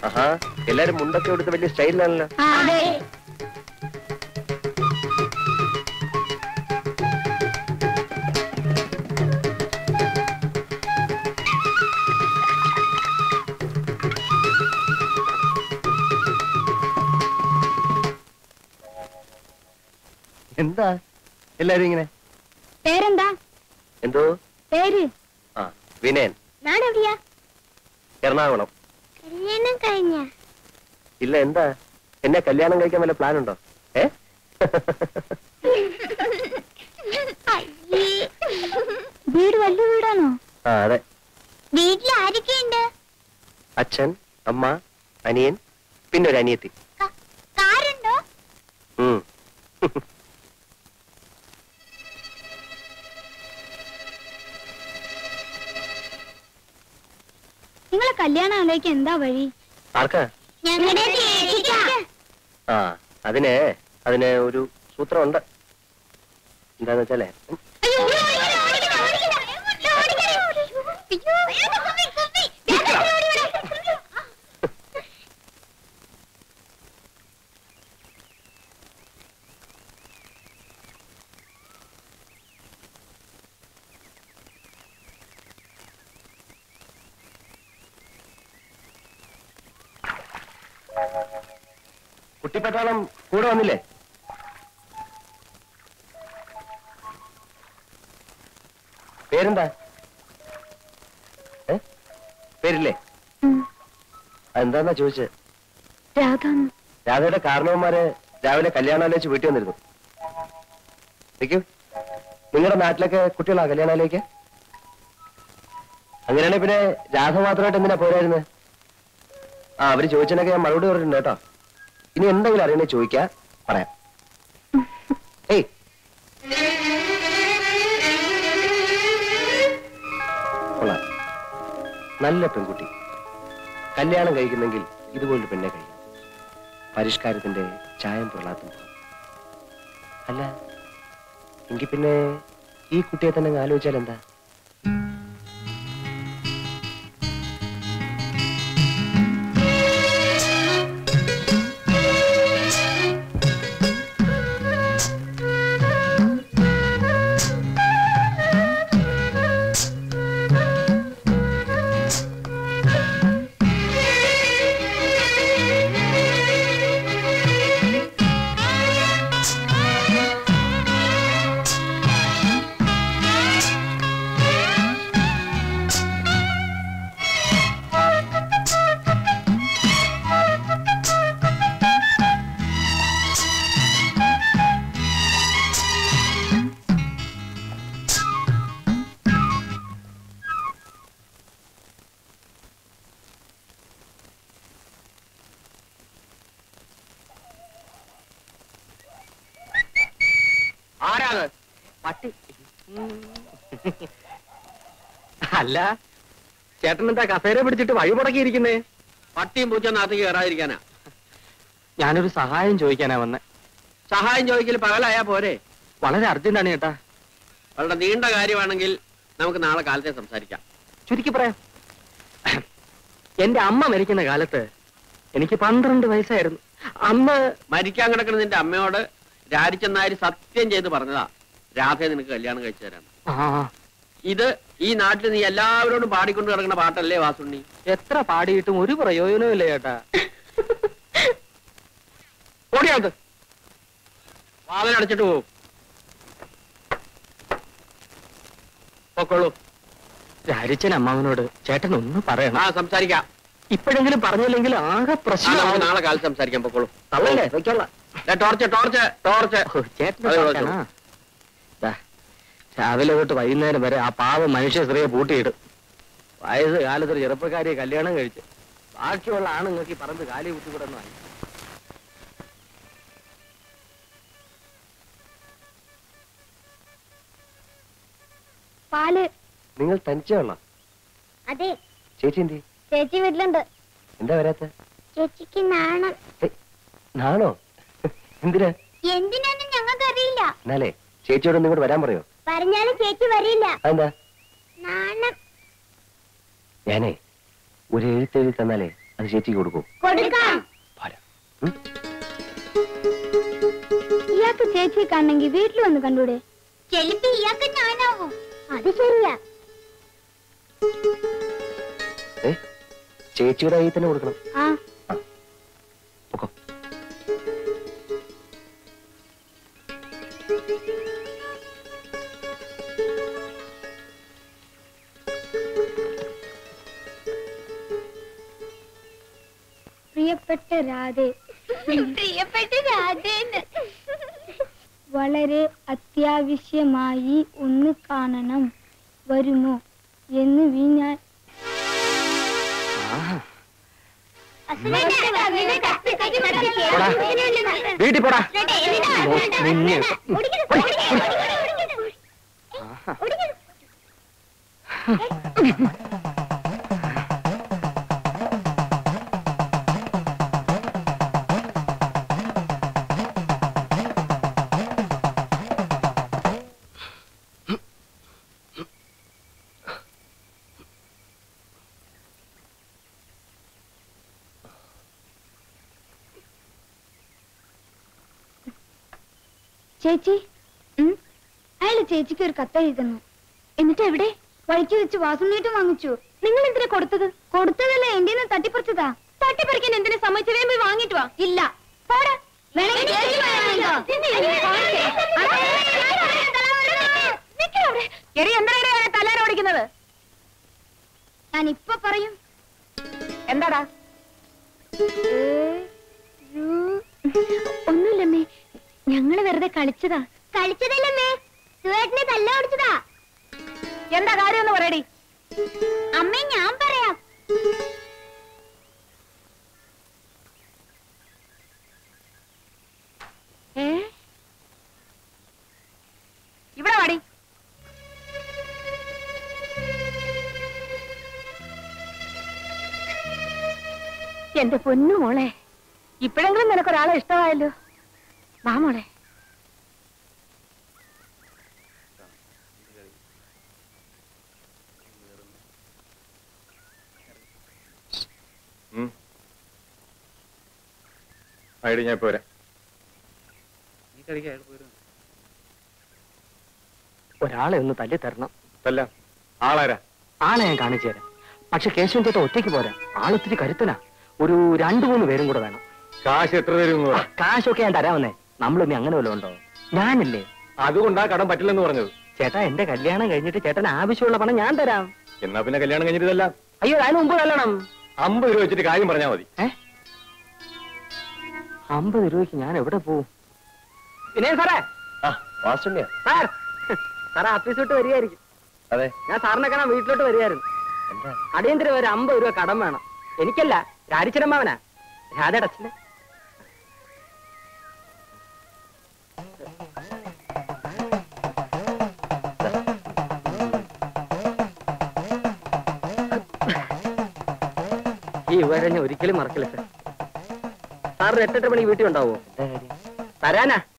ആഹാ, എല്ലാരും മുണ്ടൊക്കെ എടുത്ത് വലിയ സ്റ്റൈലിലാണല്ലോ. എന്താ എല്ലാരും ഇങ്ങനെ? പേരെന്താ? എന്തോ പേര്? ആ, വിനയൻ. നാടെവിടെയാ? എറണാകുളം. കല്യാണം കഴിഞ്ഞ? ഇല്ല. എന്താ, എന്നെ കല്യാണം കഴിക്കാൻ വല്ല പ്ലാൻ ഉണ്ടോ? വീട് വലിയ വീടാണോ? ആ, അതെ. വീട്ടിൽ ആരൊക്കെയുണ്ട്? അച്ഛൻ, അമ്മ, അനിയൻ, പിന്നെ ഒരു അനിയത്തി. കാറുണ്ടോ? നിങ്ങളെ കല്യാണം ആലോചിക്കാൻ എന്താ വഴി? ആർക്കാ? ആ, അതിന് ഒരു സൂത്രമുണ്ട്. എന്താന്ന് വെച്ചാലേ, കുട്ടിപ്പട്ടാളം കൂടെ വന്നില്ലേ? പേരെന്താ? പേരില്ലേ? അതെന്താന്നാ ചോദിച്ചത്? രാധയുടെ കാരണവന്മാര് രാവിലെ കല്യാണാലോചിച്ച് വീട്ടിൽ വന്നിരുന്നു. നിൽക്കൂ. നിങ്ങളുടെ നാട്ടിലൊക്കെ കുട്ടികളാ കല്യാണാലോചിക്ക? അങ്ങനെയാണെങ്കിൽ പിന്നെ രാധ മാത്രമായിട്ട് എന്തിനാ പോരായിരുന്നത്? ആ, അവര് ചോദിച്ചതിനൊക്കെ ഞാൻ മറുപടി പറഞ്ഞിട്ടുണ്ട് കേട്ടോ. ഇനി എന്തെങ്കിലും അറിയണേ ചോദിക്കാ, പറയാം. ഏയ്, കൊള്ളാം, നല്ല പെൺകുട്ടി. കല്യാണം കഴിക്കുന്നെങ്കിൽ ഇതുപോലൊരു പെണ്ണെ കഴിയും. പരിഷ്കാരത്തിന്റെ ചായം പൊള്ളാത്തും. അല്ല, എങ്കിൽ പിന്നെ ഈ കുട്ടിയെ തന്നെ ആലോചിച്ചാൽ എന്താ? അല്ല, ചേട്ടൻ എന്താ കസേര പിടിച്ചിട്ട് വഴി മുടക്കിയിരിക്കുന്നേ? പട്ടിയും പൂച്ചൊന്നകത്തേക്ക് കയറാതിരിക്കാനാ. ഞാനൊരു സഹായം ചോദിക്കാനാ വന്നെ. സഹായം ചോദിക്കൽ പകലായാ പോരെ? വളരെ അർജന്റാണ് ചേട്ടാ. വളരെ നീണ്ട കാര്യമാണെങ്കിൽ നമുക്ക് നാളെ കാലത്തെ സംസാരിക്കാം. ചുരുക്കി പറയാം. എന്റെ അമ്മ മരിക്കുന്ന കാലത്ത് എനിക്ക് 12 വയസ്സായിരുന്നു. അന്ന് മരിക്കാൻ കിടക്കുന്ന നിന്റെ അമ്മയോട് രാരിച്ചെന്നാര് സത്യം ചെയ്ത് പറഞ്ഞതാ, രാധയെ നിനക്ക് കല്യാണം കഴിച്ചു തരാം. ഇത് ഈ നാട്ടിൽ നീ എല്ലാവരോടും പാടിക്കൊണ്ട് കിടക്കുന്ന പാട്ടല്ലേ വാസുണ്ണി? എത്ര പാടിയിട്ടും ഒരു പ്രയോജനവും ഇല്ല ചേട്ടാ. ഓടിയാത് വാതിലടച്ചിട്ട് പോകും. പൊക്കോളൂ. രാരിച്ചൻ അമ്മാവനോട് ചേട്ടൻ ഒന്ന് പറയണം. ആ, സംസാരിക്കാം. ഇപ്പോഴെങ്കിലും പറഞ്ഞില്ലെങ്കിൽ ആകെ പ്രശ്നം. നാളെ കാലത്ത് സംസാരിക്കാൻ. പൊക്കോളൂ. തള്ളല്ലേ, വെക്കോളാം. Torch torch torch. ചേട്ടൻ രാവിലെ തൊട്ട് വൈകുന്നേരം വരെ ആ പാവ മനുഷ്യ സ്ത്രീയെ പൂട്ടിയിടും. വയസ്സ് കാലത്തൊരു ചെറുപ്പക്കാരിയെ കല്യാണം കഴിച്ച് ബാക്കിയുള്ള ആണുങ്ങൾക്ക് ഈ പറമ്പ് കാലി കുത്തിക്കൂടുന്നു. പാല്. നിങ്ങൾ തനിച്ചുള്ള? അതെ. ചേച്ചി എന്തി? ചേച്ചി വീട്ടിലുണ്ട്. എന്താ വരാത്ത? ചേച്ചിക്ക് നാണം. നാണോ? എന്തിനാ? എന്തിനാന്നും ഞങ്ങൾക്ക് അറിയില്ല. എന്നാലേ ചേച്ചിയോട് ഇങ്ങോട്ട് വരാൻ പറയോ? പറഞ്ഞാലും ചേച്ചി വരില്ല. എന്താ? നാണം. ഞാനേ ഒരു എഴുത്തെഴുതി തന്നാലേ അത് ചേച്ചിക്ക് കൊടുക്കൂ. കൊടുക്കാം. പോരാ. ഇയാൾക്ക് ചേച്ചിയെ കാണണമെങ്കിൽ വീട്ടിൽ വന്ന് കണ്ടൂടെ? ചെലപ്പോ ഇയാൾക്ക് ഞാനാവും. അത് ശരിയാ. ചേച്ചിയുടെ കയ്യിൽ തന്നെ കൊടുക്കണം. ആ പൊക്കോ. പ്രിയപ്പെട്ട രാധേ, പ്രിയപ്പെട്ട രാധേന്ന് വളരെ അത്യാവശ്യമായി ഒന്ന് കാണണം, വരുമോ എന്ന് ഞാൻ വീട്ടിൽ പോടാ. നിന്നെ ചേച്ചി, അയാള് ചേച്ചിക്ക് ഒരു കത്തെഴുതുന്നു. എന്നിട്ട് എവിടെ? വഴിക്ക് വെച്ച് വാസുണ്ണീട്ടും വാങ്ങിച്ചു. നിങ്ങൾ എന്തിനാ കൊടുത്തത്? കൊടുത്തതല്ല, എന്റെ തട്ടിപ്പറിച്ചതാ. തട്ടിപ്പറിക്കാൻ എന്തിനാ സമ്മതിച്ചു? വേഗം പോയി വാങ്ങിട്ട് വാ. ഇല്ല, പോടാ. തലാര ഓടിക്കുന്നത് ഞാൻ ഇപ്പൊ പറയും. എന്താടാ? ഒന്നുമില്ലമ്മേ, ഞങ്ങള് വെറുതെ കളിച്ചതാ. കളിച്ചതല്ലമ്മേ, സുവേട്ടനെ തല്ല ഓടിച്ചതാ. എന്താ കാര്യം ഒന്ന് പറയടി. അമ്മേ, ഞാൻ പറയാം. ഇവിടെ വാടി. എന്റെ പൊന്നു മോളെ, ഇപ്പോഴെങ്കിലും നിനക്കൊരാളെ ഇഷ്ടമായല്ലോ. വാ മോളെ. ഞാൻ പോരാ. ഒരാളെ ഒന്ന് തല്ലി തരണം. അല്ല, ആളാരാ? ആളെ ഞാൻ കാണിച്ചു തരാം. പക്ഷെ കേശവൻ ചേട്ടൻ ഒറ്റയ്ക്ക് പോരാ, ആളൊത്തിരി കരുത്തനാ. ഒരു 2-3 പേരും കൂടെ വേണം. കാശ് എത്ര തരും? കാശൊക്കെ ഞാൻ തരാമെന്നേ. നമ്മളൊന്നും അങ്ങനെ വല്ലതും ഉണ്ടോ? ഞാനില്ലേ. അതുകൊണ്ടാ കടം പറ്റില്ലെന്ന് പറഞ്ഞത്. ചേട്ടാ, എന്റെ കല്യാണം കഴിഞ്ഞിട്ട് ചേട്ടന് ആവശ്യമുള്ള പണം ഞാൻ തരാം. എന്നാ പിന്നെ കല്യാണം കഴിഞ്ഞിട്ടല്ല. അയ്യോ, അതിന് മുമ്പ് കല്യാണം. 50 രൂപ വെച്ചിട്ട് കാര്യം പറഞ്ഞാൽ മതി. 50 രൂപയ്ക്ക് ഞാൻ എവിടെ പോവും? പിന്നെ സാറേ, വാസുണ്ണിയാ? സാറേ ഓഫീസ് വിട്ട് വരികയായിരിക്കും. അതെ, ഞാൻ സാറിനെ കാണാൻ വീട്ടിലോട്ട് വരികയായിരുന്നു. എന്താ? അടിയന്തരം ഒരു 50 രൂപ കടം വേണം. എനിക്കല്ല, രാജിച്ചരമ്മാവനാ, രാധയുടെ അച്ഛന്. ഈ ഉപകാരം ഞാൻ ഒരിക്കലും മറക്കില്ല സാർ. സാറിന് 8-8 മണിക്ക് വീട്ടിൽ ഉണ്ടാവോ? തരാനാ,